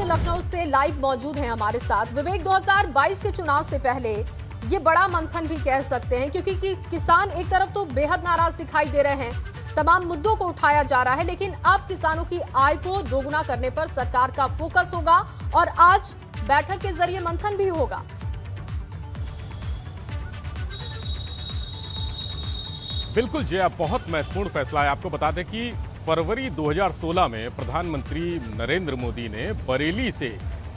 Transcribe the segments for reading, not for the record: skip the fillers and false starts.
लखनऊ से लाइव मौजूद हैं हमारे साथ। विवेक, 2022 के चुनाव से पहले ये बड़ा मंथन भी कह सकते हैं, क्योंकि किसान एक तरफ तो बेहद नाराज दिखाई दे रहे हैं, तमाम मुद्दों को उठाया जा रहा है, लेकिन अब किसानों की आय को दोगुना करने पर सरकार का फोकस होगा और आज बैठक के जरिए मंथन भी होगा। बिल्कुल जया, बहुत महत्वपूर्ण फैसला है। आपको बता दें कि फरवरी 2016 में प्रधानमंत्री नरेंद्र मोदी ने बरेली से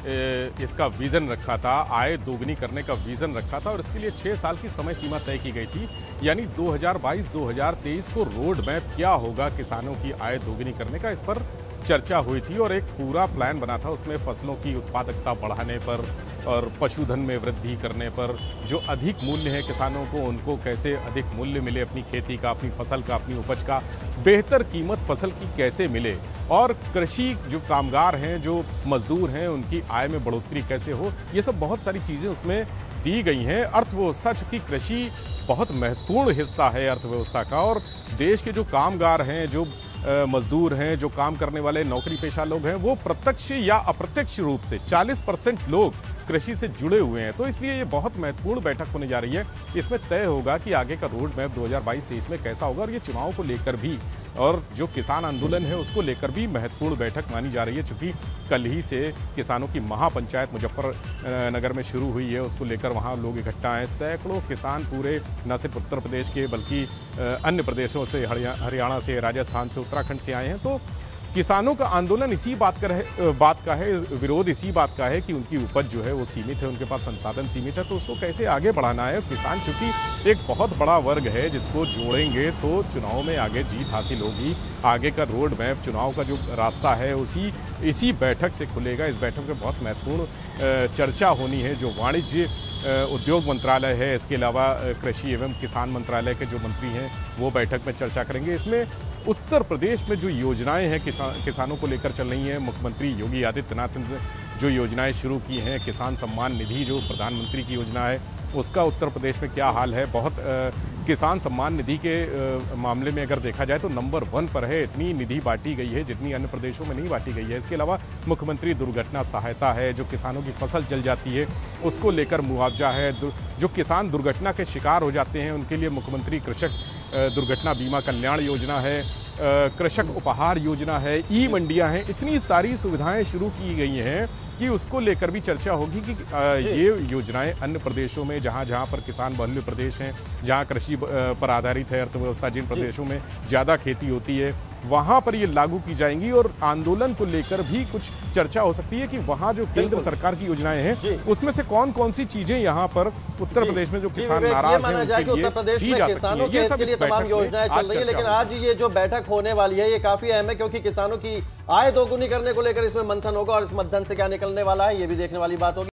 इसका विजन रखा था, आय दोगुनी करने का विजन रखा था और इसके लिए 6 साल की समय सीमा तय की गई थी। यानी 2022-2023 को रोड मैप क्या होगा किसानों की आय दोगुनी करने का, इस पर चर्चा हुई थी और एक पूरा प्लान बना था। उसमें फसलों की उत्पादकता बढ़ाने पर और पशुधन में वृद्धि करने पर, जो अधिक मूल्य है किसानों को उनको कैसे अधिक मूल्य मिले अपनी खेती का, अपनी फसल का, अपनी उपज का, बेहतर कीमत फसल की कैसे मिले, और कृषि जो कामगार हैं, जो मजदूर हैं, उनकी आय में बढ़ोतरी कैसे हो, ये सब बहुत सारी चीज़ें उसमें दी गई हैं। अर्थव्यवस्था, चूँकि कृषि बहुत महत्वपूर्ण हिस्सा है अर्थव्यवस्था का, और देश के जो कामगार हैं, जो मजदूर हैं, जो काम करने वाले नौकरी पेशा लोग हैं, वो प्रत्यक्ष या अप्रत्यक्ष रूप से 40% लोग कृषि से जुड़े हुए हैं। तो इसलिए ये बहुत महत्वपूर्ण बैठक होने जा रही है। इसमें तय होगा कि आगे का रोड मैप 2022-23 में कैसा होगा, और ये चुनाव को लेकर भी और जो किसान आंदोलन है उसको लेकर भी महत्वपूर्ण बैठक मानी जा रही है। चूँकि कल ही से किसानों की महापंचायत मुजफ्फरनगर में शुरू हुई है, उसको लेकर वहाँ लोग इकट्ठा हैं। सैकड़ों किसान पूरे न सिर्फ उत्तर प्रदेश के बल्कि अन्य प्रदेशों से, हरियाणा से, राजस्थान से, उत्तराखंड से आए हैं। तो किसानों का आंदोलन इसी बात का है, विरोध इसी बात का है कि उनकी उपज जो है वो सीमित है, उनके पास संसाधन सीमित है, तो उसको कैसे आगे बढ़ाना है। किसान चूंकि एक बहुत बड़ा वर्ग है, जिसको जोड़ेंगे तो चुनाव में आगे जीत हासिल होगी। आगे का रोड मैप, चुनाव का जो रास्ता है, इसी बैठक से खुलेगा। इस बैठक में बहुत महत्वपूर्ण चर्चा होनी है। जो वाणिज्य उद्योग मंत्रालय है, इसके अलावा कृषि एवं किसान मंत्रालय के जो मंत्री हैं वो बैठक में चर्चा करेंगे। इसमें उत्तर प्रदेश में जो योजनाएं हैं किसानों को लेकर चल रही हैं, मुख्यमंत्री योगी आदित्यनाथ ने जो योजनाएं शुरू की हैं, किसान सम्मान निधि जो प्रधानमंत्री की योजना है, उसका उत्तर प्रदेश में क्या हाल है। बहुत किसान सम्मान निधि के मामले में अगर देखा जाए तो नंबर 1 पर है। इतनी निधि बांटी गई है जितनी अन्य प्रदेशों में नहीं बांटी गई है। इसके अलावा मुख्यमंत्री दुर्घटना सहायता है, जो किसानों की फसल जल जाती है उसको लेकर मुआवजा है। जो किसान दुर्घटना के शिकार हो जाते हैं उनके लिए मुख्यमंत्री कृषक दुर्घटना बीमा कल्याण योजना है, कृषक उपहार योजना है, ई मंडियां हैं। इतनी सारी सुविधाएं शुरू की गई हैं कि उसको लेकर भी चर्चा होगी कि ये योजनाएं अन्य प्रदेशों में, जहां पर किसान बहुल्य प्रदेश हैं, जहां कृषि पर आधारित है अर्थव्यवस्था, जिन प्रदेशों में ज़्यादा खेती होती है, वहां पर ये लागू की जाएंगी। और आंदोलन को लेकर भी कुछ चर्चा हो सकती है कि वहां जो केंद्र सरकार की योजनाएं हैं उसमें से कौन कौन सी चीजें यहां पर उत्तर प्रदेश में जो किसान नाराज हैं उनके लिए दी जा सकती है। ये सब इस तमाम योजनाएं चल रही है, लेकिन आज ये जो बैठक होने वाली है ये काफी अहम है, क्योंकि किसानों की आय दोगुनी करने को लेकर इसमें मंथन होगा और इस मंथन से क्या निकलने वाला है ये भी देखने वाली बात होगी।